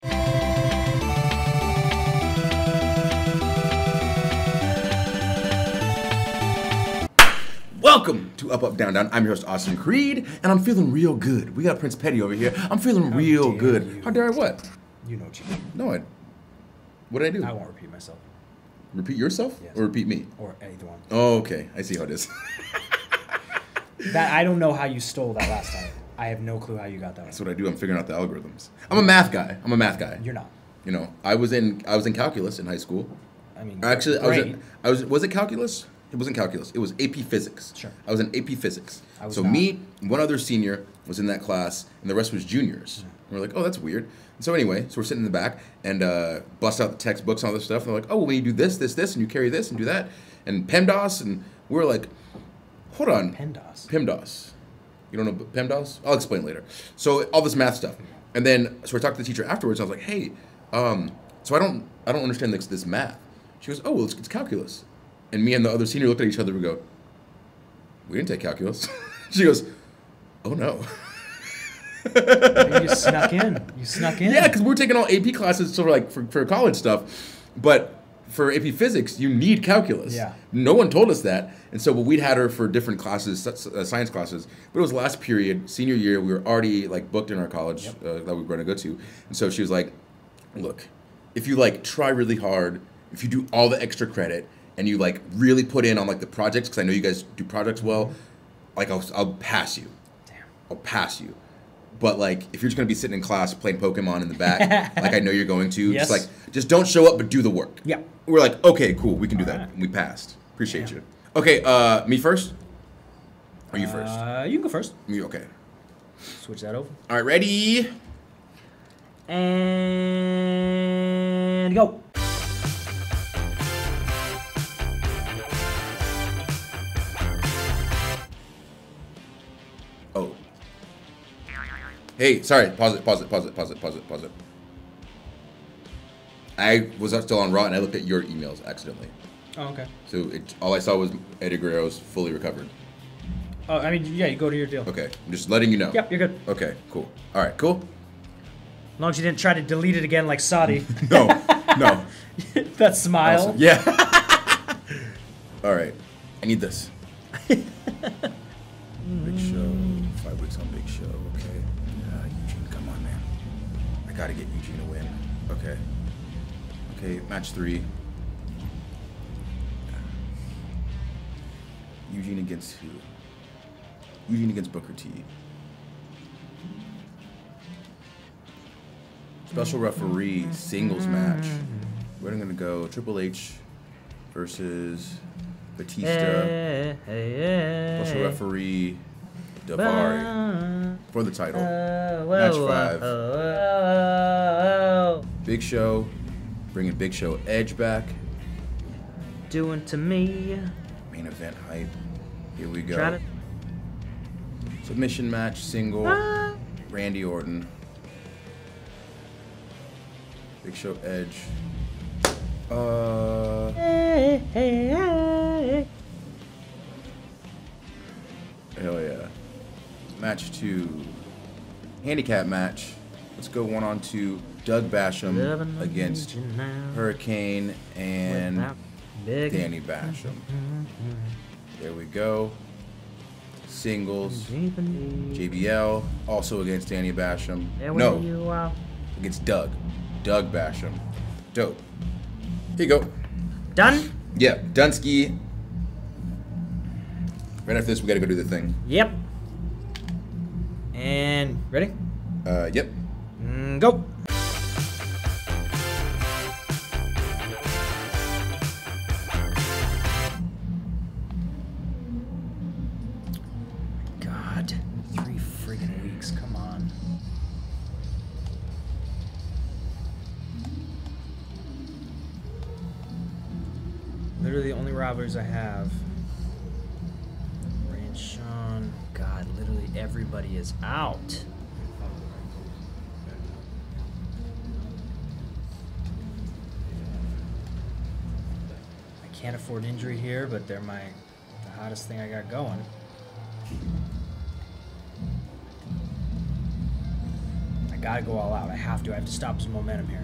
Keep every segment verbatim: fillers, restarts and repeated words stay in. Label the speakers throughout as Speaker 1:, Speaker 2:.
Speaker 1: Welcome to Up, Up, Down, Down. I'm your host, Austin Creed, and I'm feeling real good. We got Prince Petty over here. I'm feeling
Speaker 2: How
Speaker 1: real
Speaker 2: dare
Speaker 1: good.
Speaker 2: you.
Speaker 1: How dare I what?
Speaker 2: You know what you mean.
Speaker 1: No, I... What did I do?
Speaker 2: I won't repeat myself.
Speaker 1: Repeat yourself?
Speaker 2: Yes.
Speaker 1: Or repeat me?
Speaker 2: Or either one.
Speaker 1: Oh, okay. I see how it is.
Speaker 2: That I don't know how you stole that last time. I have no clue how you got that one.
Speaker 1: That's what I do. I'm figuring out the algorithms. I'm a math guy. I'm a math guy.
Speaker 2: You're not.
Speaker 1: You know, I was in I was in calculus in high school.
Speaker 2: I mean,
Speaker 1: Actually, I was
Speaker 2: great.
Speaker 1: in, I was was it calculus? It wasn't calculus. It was A P Physics.
Speaker 2: Sure.
Speaker 1: I was in A P Physics.
Speaker 2: I was
Speaker 1: so
Speaker 2: not.
Speaker 1: me, one other senior was in that class, and the rest was juniors. And we're like, oh, that's weird. And so anyway, so we're sitting in the back and uh, bust out the textbooks and all this stuff. And they're like, oh, well, when you do this, this, this, and you carry this and do that, and PEMDAS, and we were like, hold on.
Speaker 2: PEMDAS.
Speaker 1: PEMDAS. You don't know PEMDAS? I'll explain later. So all this math stuff, and then so I talked to the teacher afterwards. And I was like, hey, um, so I don't I don't understand this, this math. She goes, oh, well, it's, it's calculus. And me and the other senior looked at each other and we go, we didn't take calculus. She goes, oh no.
Speaker 2: You snuck in. You snuck in.
Speaker 1: Yeah, because we're taking all A P classes so like for, for college stuff, but for A P Physics you need calculus.
Speaker 2: Yeah.
Speaker 1: No one told us that, and so but we'd had her for different classes, uh, science classes. But it was last period, senior year. We were already like booked in our college
Speaker 2: Yep.
Speaker 1: uh, that we were going to go to, and so she was like, look, if you like try really hard, if you do all the extra credit, and you like really put in on like the projects, because I know you guys do projects well, like I'll I'll pass you.
Speaker 2: Damn.
Speaker 1: I'll pass you. But like, if you're just gonna be sitting in class playing Pokemon in the back, like I know you're going to,
Speaker 2: Yes.
Speaker 1: just like, just don't show up, but do the work.
Speaker 2: Yeah.
Speaker 1: We're like, okay, cool, we can do
Speaker 2: All
Speaker 1: that.
Speaker 2: right.
Speaker 1: And we passed. Appreciate
Speaker 2: Yeah.
Speaker 1: you. Okay, uh, me first? Or you first?
Speaker 2: Uh, you can go first.
Speaker 1: Me, okay.
Speaker 2: Switch that over.
Speaker 1: All right, ready?
Speaker 2: And go.
Speaker 1: Oh. Hey, sorry, pause it, pause it, pause it, pause it, pause it, pause it. I was still on Raw and I looked at your emails accidentally.
Speaker 2: Oh, okay.
Speaker 1: So it, all I saw was Eddie Guerrero's fully recovered.
Speaker 2: Oh, I mean, yeah, you go to your deal.
Speaker 1: Okay, I'm just letting you know.
Speaker 2: Yep, you're good.
Speaker 1: Okay, cool. All right, cool.
Speaker 2: As long as you didn't try to delete it again like Saudi.
Speaker 1: No, no.
Speaker 2: That smile.
Speaker 1: Awesome. Yeah. All right, I need this. Big Show, five weeks on Big Show. Okay, uh, Eugene, come on, man. I gotta get Eugene a win. Okay. Okay, match three. Eugene against who? Eugene against Booker T. Special referee singles match. We're gonna go Triple H versus Batista. Special referee Davari for the title. Match five. Big Show, bringing Big Show Edge back.
Speaker 2: Doing to me.
Speaker 1: Main event hype. Here we go.
Speaker 2: Try to-
Speaker 1: Submission match, single. Randy Orton. Big Show Edge. Uh.
Speaker 2: Hey, hey, hey.
Speaker 1: Hell yeah. Match two. Handicap match. Let's go one on two. Doug Basham against Hurricane and Danny Basham. There we go. Singles. J B L also against Danny Basham. No, against Doug. Doug Basham. Dope. Here you go.
Speaker 2: Done?
Speaker 1: Yeah, Dunsky. Right after this, we gotta go do the thing.
Speaker 2: Yep. And ready?
Speaker 1: Uh, yep.
Speaker 2: Mm, go. God, three friggin' weeks. Come on. Literally the only rivalries I have. Ray and Sean. God, literally everybody is out. I can't afford injury here, but they're my the hottest thing I got going. I gotta go all out. I have to. I have to stop some momentum here.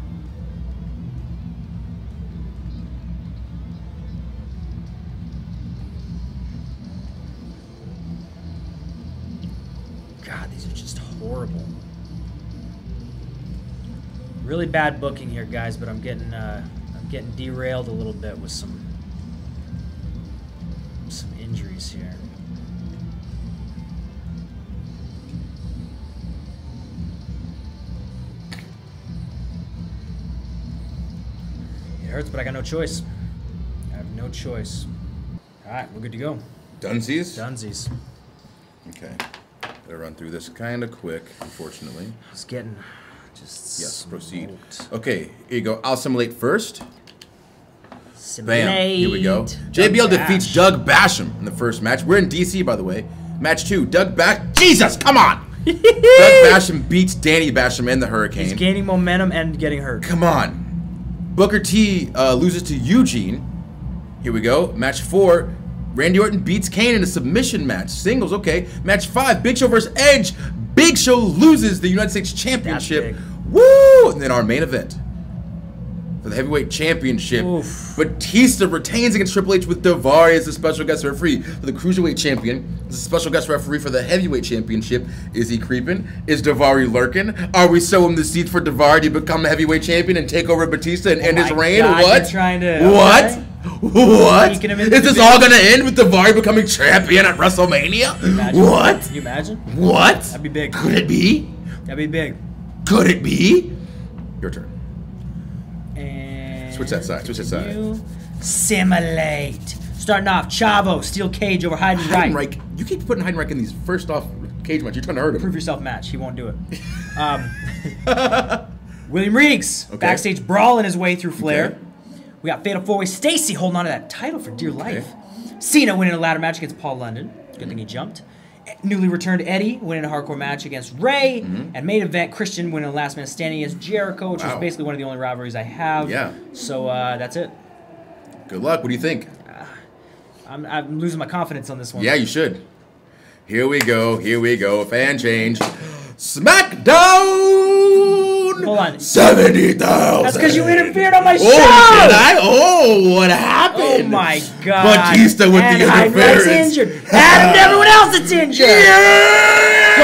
Speaker 2: God, these are just horrible. Really bad booking here, guys, but I'm getting uh, I'm getting derailed a little bit with some some injuries here. It hurts, but I got no choice. I have no choice. All right, we're good to go.
Speaker 1: Dunsies?
Speaker 2: Dunsies.
Speaker 1: Okay. Gotta run through this kind of quick, unfortunately.
Speaker 2: It's getting just
Speaker 1: Yes,
Speaker 2: smoked.
Speaker 1: proceed. Okay, here you go. I'll simulate first.
Speaker 2: Simulate.
Speaker 1: Bam. Here we go. J B L
Speaker 2: Doug
Speaker 1: defeats
Speaker 2: Bash.
Speaker 1: Doug Basham in the first match. We're in D C, by the way. Match two. Doug Bash. Jesus, come on! Doug Basham beats Danny Basham and the Hurricane.
Speaker 2: He's gaining momentum and getting hurt.
Speaker 1: Come on. Booker T uh, loses to Eugene. Here we go. Match four. Randy Orton beats Kane in a submission match. Singles, okay. Match five. Big Show versus Edge. Big Show loses the United States Championship. Woo! And then our main event for the Heavyweight Championship.
Speaker 2: Oof.
Speaker 1: Batista retains against Triple H with Daivari as the special guest referee for the Cruiserweight Champion. As a special guest referee for the Heavyweight Championship. Is he creeping? Is Daivari lurking? Are we sowing the seeds for Daivari to become the Heavyweight Champion and take over Batista and
Speaker 2: Oh
Speaker 1: end his
Speaker 2: my
Speaker 1: reign?
Speaker 2: God,
Speaker 1: what?
Speaker 2: you're trying to-
Speaker 1: What?
Speaker 2: okay.
Speaker 1: What?
Speaker 2: Sneaking him
Speaker 1: Is
Speaker 2: into
Speaker 1: this
Speaker 2: the
Speaker 1: all
Speaker 2: business.
Speaker 1: gonna end with Daivari becoming champion at WrestleMania?
Speaker 2: Imagine.
Speaker 1: What?
Speaker 2: Can you imagine?
Speaker 1: What?
Speaker 2: That'd be big.
Speaker 1: Could it be?
Speaker 2: That'd be big.
Speaker 1: Could it be? Your turn.
Speaker 2: And
Speaker 1: Switch that side, switch that side.
Speaker 2: you Simulate. Starting off, Chavo, steel cage over Heidenreich.
Speaker 1: Heidenreich. You keep putting Heidenreich in these first off cage match. You're trying to hurt him.
Speaker 2: Prove yourself match. He won't do it. Um, William Reeves,
Speaker 1: Okay.
Speaker 2: backstage brawling his way through Flair.
Speaker 1: Okay.
Speaker 2: We got Fatal Four Way Stacy holding on to that title for dear life. Cena winning a ladder match against Paul London. Good thing he jumped. Newly returned Eddie winning a hardcore match against Ray.
Speaker 1: Mm-hmm.
Speaker 2: And main event Christian winning a last minute standing against Jericho, which
Speaker 1: Wow.
Speaker 2: was basically one of the only rivalries I have.
Speaker 1: Yeah.
Speaker 2: So uh, that's it.
Speaker 1: Good luck. What do you think?
Speaker 2: I'm, I'm losing my confidence on this one.
Speaker 1: Yeah, you should. Here we go. Here we go. Fan change. SmackDown!
Speaker 2: Hold on.
Speaker 1: seventy thousand!
Speaker 2: That's because you interfered on my show!
Speaker 1: Oh, did I? Oh, what happened?
Speaker 2: Oh my God!
Speaker 1: Batista with
Speaker 2: and
Speaker 1: the
Speaker 2: Heinrich's
Speaker 1: interference.
Speaker 2: injured. And everyone else that's injured.
Speaker 1: Yeah!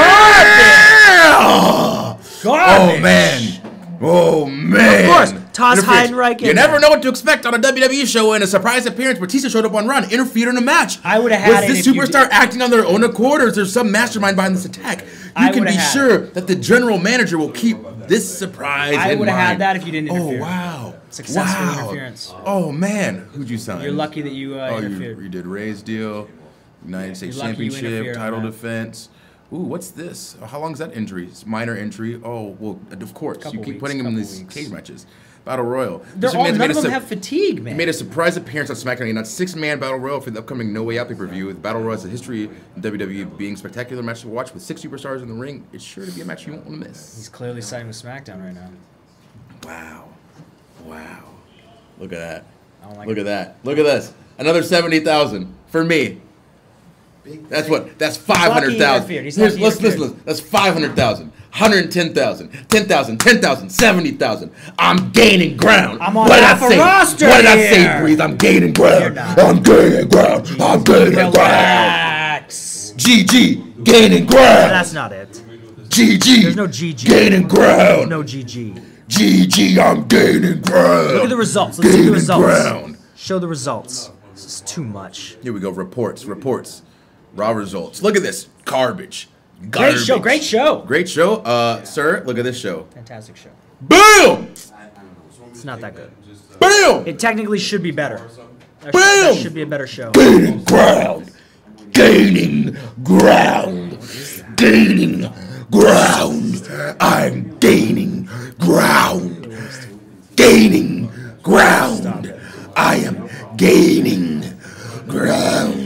Speaker 2: Garbage. Garbage.
Speaker 1: Oh, man. Oh, man.
Speaker 2: Of course, toss
Speaker 1: Interference.
Speaker 2: Heidenreich in
Speaker 1: You never
Speaker 2: there.
Speaker 1: know what to expect on a W W E show. In a surprise appearance, Batista showed up on Raw and interfered in a match.
Speaker 2: I would've had
Speaker 1: Was
Speaker 2: it
Speaker 1: this
Speaker 2: if you
Speaker 1: superstar
Speaker 2: did-
Speaker 1: acting on their own accord, or is there some mastermind behind this attack? You
Speaker 2: I
Speaker 1: can
Speaker 2: would've
Speaker 1: be
Speaker 2: had
Speaker 1: sure that the general manager will keep this surprise
Speaker 2: I
Speaker 1: in
Speaker 2: would have
Speaker 1: mind.
Speaker 2: had that if you didn't interfere.
Speaker 1: Oh, wow.
Speaker 2: Successful
Speaker 1: wow.
Speaker 2: interference.
Speaker 1: Oh, man. Who'd you sign?
Speaker 2: You're lucky that you uh,
Speaker 1: Oh, you,
Speaker 2: interfered.
Speaker 1: you did Ray's deal, United States
Speaker 2: You're lucky you
Speaker 1: Championship,
Speaker 2: interfered on
Speaker 1: title
Speaker 2: that.
Speaker 1: defense. Ooh, what's this? How long is that injury? It's minor injury. Oh, well, of course.
Speaker 2: Couple
Speaker 1: you keep
Speaker 2: weeks,
Speaker 1: putting him in
Speaker 2: couple
Speaker 1: these
Speaker 2: weeks.
Speaker 1: cage matches. Battle Royal.
Speaker 2: They're
Speaker 1: Mister
Speaker 2: all,
Speaker 1: Man's
Speaker 2: none
Speaker 1: made
Speaker 2: of
Speaker 1: a
Speaker 2: them
Speaker 1: su-
Speaker 2: have fatigue, man.
Speaker 1: He made a surprise appearance on SmackDown in a six-man Battle Royal for the upcoming No Way Out pay-per-view. The Battle Royal has a history in W W E being a spectacular match to watch with six superstars in the ring. It's sure to be a match you won't want to miss.
Speaker 2: He's clearly siding with SmackDown right now.
Speaker 1: Wow. Wow. Look at that.
Speaker 2: I don't like
Speaker 1: Look
Speaker 2: it.
Speaker 1: at that. Look at this. Another seventy thousand for me. That's what. That's five hundred thousand.
Speaker 2: interfered. He's
Speaker 1: Here's,
Speaker 2: lucky he
Speaker 1: listen, listen,
Speaker 2: interfered.
Speaker 1: listen. That's five hundred thousand. one hundred ten thousand. ten thousand. ten thousand. seventy thousand. I'm gaining ground.
Speaker 2: I'm on
Speaker 1: what
Speaker 2: half
Speaker 1: did I
Speaker 2: a
Speaker 1: say?
Speaker 2: roster
Speaker 1: What did I
Speaker 2: here.
Speaker 1: say, Breeze? I'm gaining ground.
Speaker 2: You're not.
Speaker 1: I'm gaining ground. I'm gaining ground.
Speaker 2: Relax.
Speaker 1: G G. Gaining ground.
Speaker 2: That's not it.
Speaker 1: G G.
Speaker 2: There's no G G.
Speaker 1: Gaining ground.
Speaker 2: No G G.
Speaker 1: G G. I'm gaining ground.
Speaker 2: Look at the results. Let's see the
Speaker 1: Gaining
Speaker 2: results.
Speaker 1: ground.
Speaker 2: Show the results. This is too much.
Speaker 1: Here we go. Reports. Reports. Raw results. Look at this. Garbage.
Speaker 2: Great
Speaker 1: Garbage.
Speaker 2: show. Great show.
Speaker 1: Great show. Uh, sir, look at this show.
Speaker 2: Fantastic show.
Speaker 1: Boom!
Speaker 2: It's not that good.
Speaker 1: Boom!
Speaker 2: It technically should be better. That should,
Speaker 1: Boom!
Speaker 2: that should be a better show.
Speaker 1: Gaining ground. Gaining ground. Gaining ground. I'm gaining ground. Gaining ground. I am gaining ground.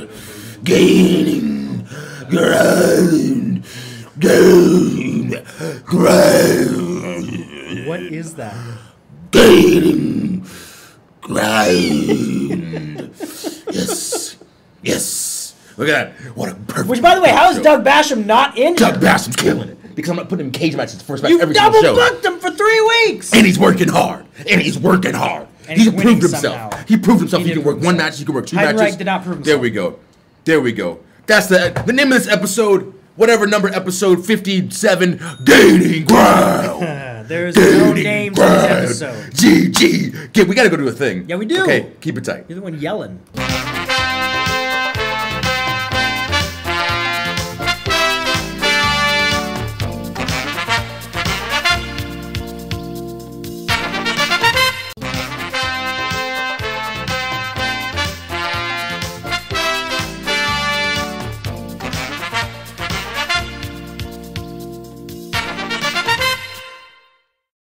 Speaker 1: Gaining ground. Gaining ground.
Speaker 2: What is that?
Speaker 1: Gaining ground. Yes. Yes. Look at that. What a perfect.
Speaker 2: Which, by the way, how is
Speaker 1: show.
Speaker 2: Doug Basham not injured?
Speaker 1: Doug Basham's killing it. because I'm not putting him in cage matches first match
Speaker 2: You
Speaker 1: every single
Speaker 2: double
Speaker 1: show.
Speaker 2: booked him for three weeks.
Speaker 1: And he's working hard. And he's working hard.
Speaker 2: And
Speaker 1: he's
Speaker 2: he's
Speaker 1: proved
Speaker 2: winning
Speaker 1: himself.
Speaker 2: somehow.
Speaker 1: He proved himself.
Speaker 2: He
Speaker 1: He,
Speaker 2: did
Speaker 1: can work
Speaker 2: prove
Speaker 1: one
Speaker 2: himself.
Speaker 1: match. He can work two
Speaker 2: Heidenreich
Speaker 1: matches.
Speaker 2: did not prove
Speaker 1: There
Speaker 2: himself.
Speaker 1: we go. There we go. That's the the name of this episode. Whatever number episode fifty-seven. Gaining ground.
Speaker 2: There's no name to this episode.
Speaker 1: G G. Okay, we gotta go do a thing.
Speaker 2: Yeah, we do.
Speaker 1: Okay, keep it tight.
Speaker 2: You're the one yelling.